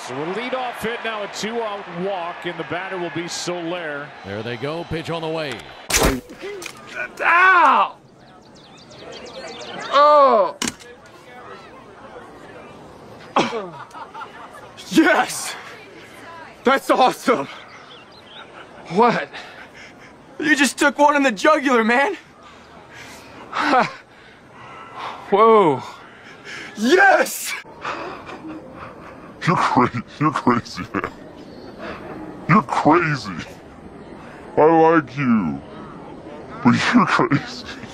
So a leadoff hit, now a 2-out walk, and the batter will be Soler. There they go, pitch on the way. Ow! Oh! Yes! That's awesome! What? You just took one in the jugular, man! Whoa! Yes! You're crazy, man. You're crazy. I like you, but you're crazy.